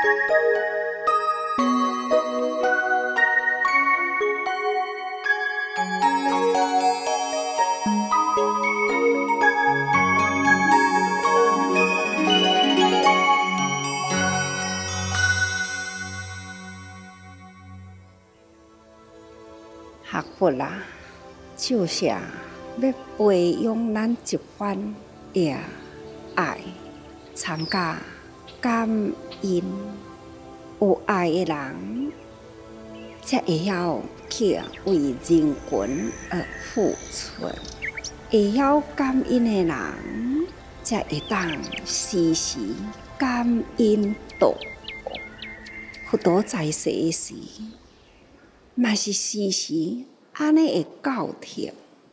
学佛啦，就是要培养咱一番爱，参加感恩。有爱的人，才会晓去为人群而付出；会晓感恩的人，才会当时时感恩度。佛陀在世时，嘛是时时安尼会教贴，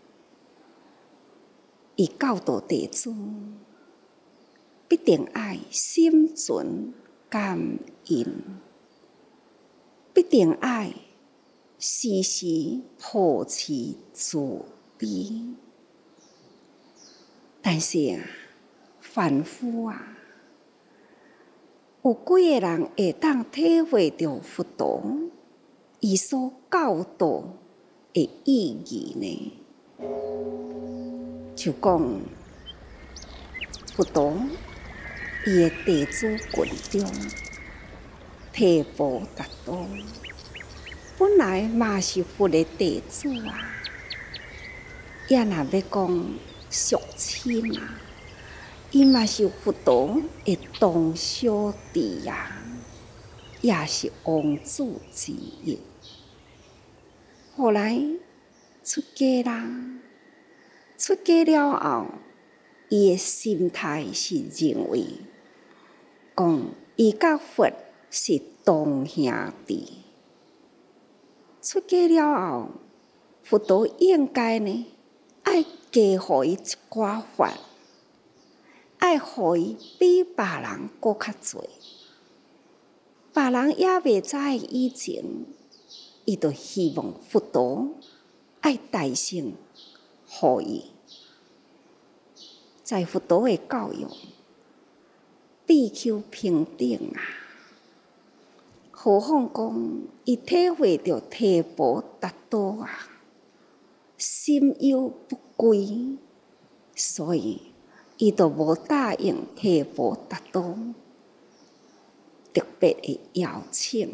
伊教导弟子，必定爱心存感恩，必定爱时时保持慈悲。但是凡夫有几个人会当体会到佛陀伊所教导的意义呢？就讲佛陀伊的弟子群中，提婆达多本来嘛是佛的弟子也若要讲属亲伊嘛是佛陀的同小弟也是王子之一。后来出家啦，出家了后，伊的心态是认为，讲伊甲佛是同兄弟。出家了后，佛陀应该呢，爱加互伊一寡法，爱互伊比别人搁较侪。别人也未知以前，伊就希望佛陀爱大声互伊，在佛陀的教育必求平等何况讲伊体会到提婆达多心有不归，所以伊就无答应提婆达多特别的邀请。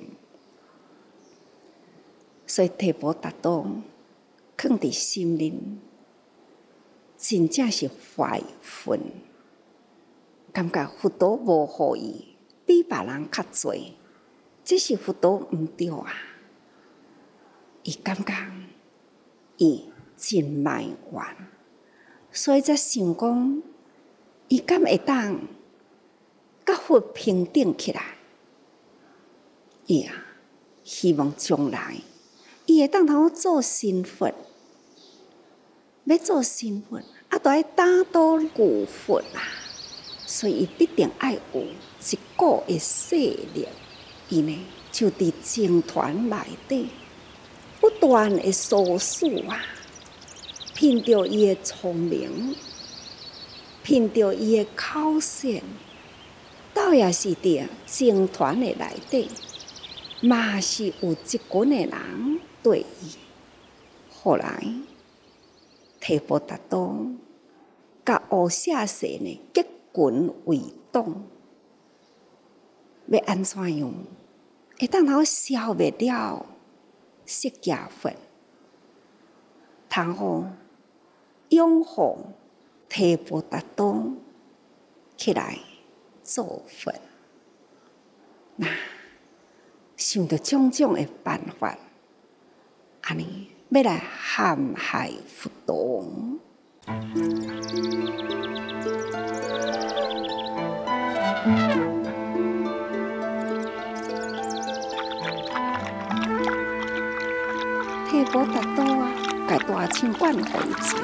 所以提婆达多放伫心里，真正是怀愤，感觉佛陀无互伊比别人较侪，这是佛陀毋对伊感觉伊真埋怨，所以才想讲，伊敢会当甲佛平等起来？伊希望将来伊会当通做神佛，要做神佛就要打倒旧佛所以伊必定爱有一个的势力。伊呢就伫僧团内底不断的搜索凭着伊的聪明，凭着伊的口舌，倒也是伫僧团的内底，嘛是有一群的人对伊。后来提婆达多甲乌舍舍呢结群为党，要安怎样会当通消灭了释迦佛，通好拥护提婆达多起来做佛。那想到种种的办法，安尼要来陷害佛陀。提婆达多甲大清管互伊做，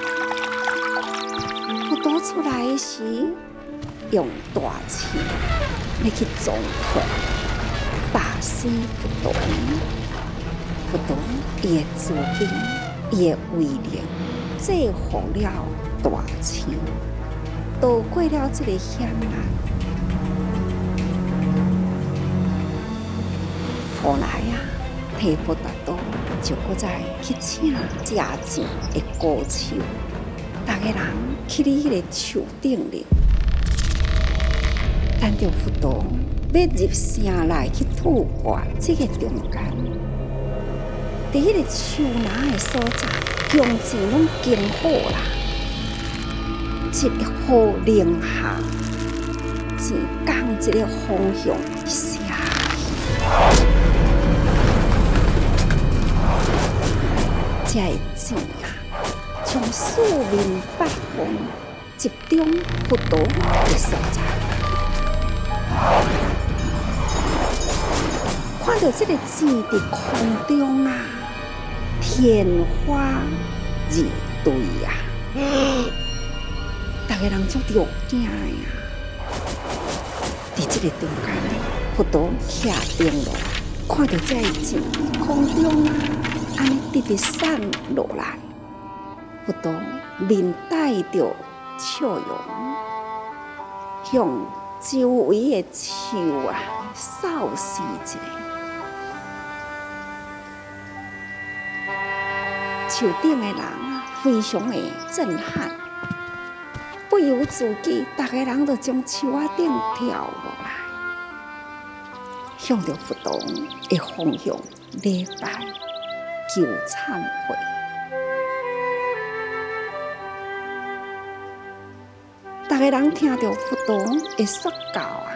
佛陀出来时，用大清要去撞佛，打死佛陀。佛陀伊的自信，伊的威力，制服了大清，渡过了这个险难。 后来啊，提婆达多就搁再去请真钱的歌手，大家人去你迄个树顶里，等着佛陀要入城内去吐蕃这个中间，伫迄个树林的所在，宫钱拢经好啦，一个好零下，钱降一个方向下。这个钱啊，从四面八方集中佛陀的所在，看到这个钱伫空中啊，天花日对啊，大家人足着惊呀！伫这个中间呢，佛陀下定落来，看到这个钱空中啊，安尼直直散落来，佛陀面带着笑容，向周围的树啊扫视一下，树顶的人啊，非常的震撼，不由自主，大家人就从树仔顶跳落来，向着佛陀的方向礼拜求忏悔。大家人听到佛陀的说教啊，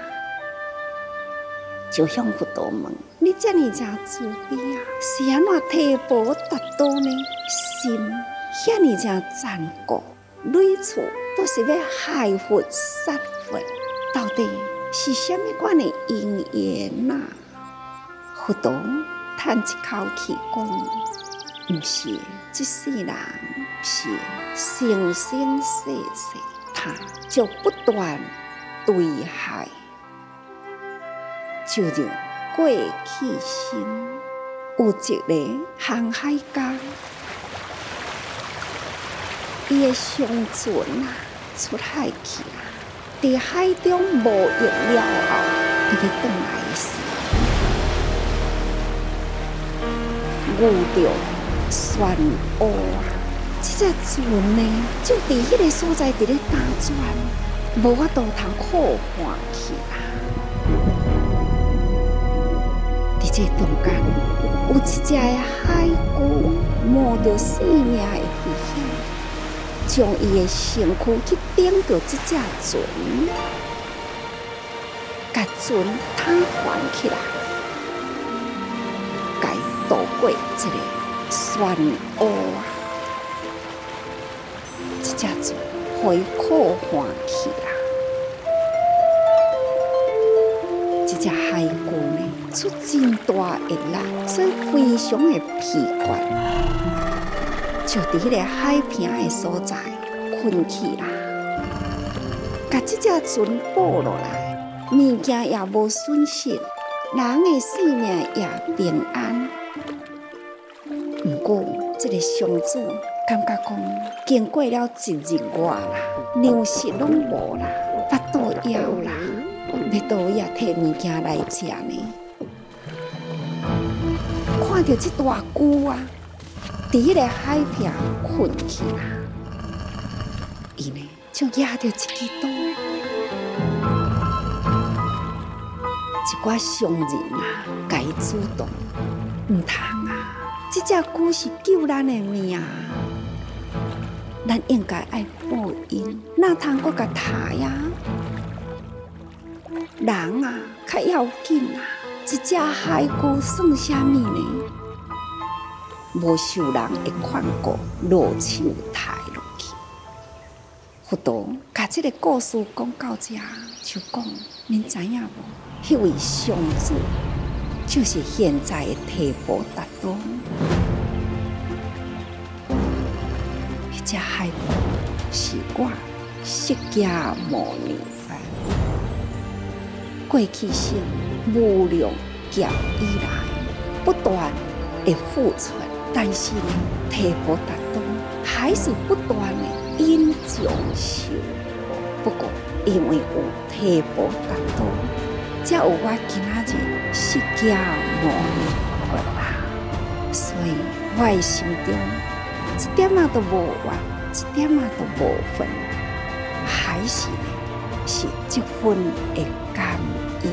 就向佛陀问：你这么真慈悲啊，是安怎提婆达多呢？心遐尼真残酷，每次都是要害佛杀佛，到底是什么款的因缘呐？佛陀叹一口气讲：不是，这世人是生生世世，他就不断对害，就像过去心有一个航海家，伊的商船啊出海去啊，伫海中无用了后，伊要转来的时候，遇到漩涡啊！这只船呢，就伫迄个所在伫咧打转，无法度通靠岸去啊！伫这中间，有一只的海龟冒着性命的危险，将伊的身躯去顶到这只船，甲船瘫痪起来，该渡过这个漩涡啊！这只船可以靠岸去啦。这只海龟呢，出真大的力，所以非常的疲倦，就伫迄个海平的所在困去啦。甲这只船补落来，物件也无损失，人的性命也平安。不过，这个商主感觉讲，经过了一日外啦，粮食拢无啦，腹肚枵啦，要倒也摕物件来食呢。看到这大龟啊，伫迄个海平困去啦，伊呢就压着一支刀，一寡商人啊，甲伊主动，唔通啊！这只龟是救咱的命，咱应该爱报应，哪通搁甲杀呀？人啊，较要紧啊！一只海龟算什么呢？无受人的劝告，落手抬落去。佛陀甲这个故事讲到这，就讲：恁知影无？迄位商主就是现在的提婆达多。迄只海龟是我释迦牟尼佛过去生无量劫以来不断的付出，但是呢，提婆达多还是不断的因将受。不过，因为有提婆达多才有我今仔日释迦牟尼佛啊！所以我的心中一點仔都無怨，一點仔都無恨，還是這份的感恩。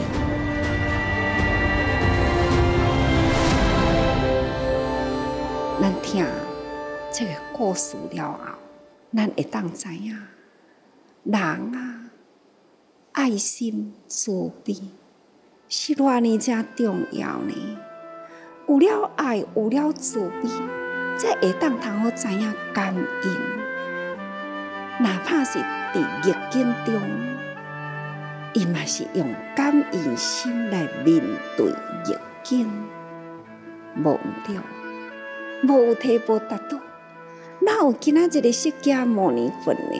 咱聽這個故事了後，咱會當知影，人啊，愛心慈悲是偌呢正重要呢。有了愛，有了慈悲，才會當通好知影感恩。哪怕是佇逆境中，伊嘛是用感恩心來面對逆境，無毋對。無有提無達到，哪有今仔日的釋迦牟尼佛呢？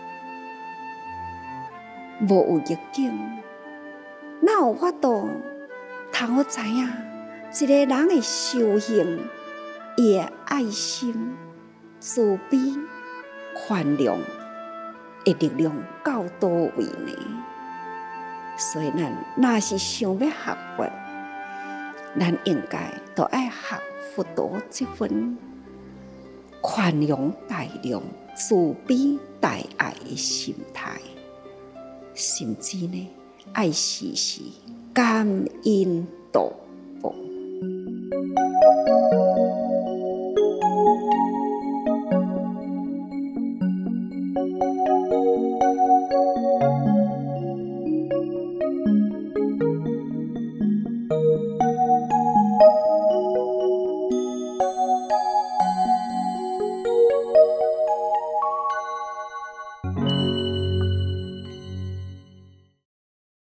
無有逆境，哪有法度通好知影一個人的修行，伊的愛心、慈悲、寬容的力量到倒位呢？所以咱若是想要學佛，咱應該都愛學佛陀這份寬容大量、慈悲大愛的心態，甚至呢，愛時時感恩度。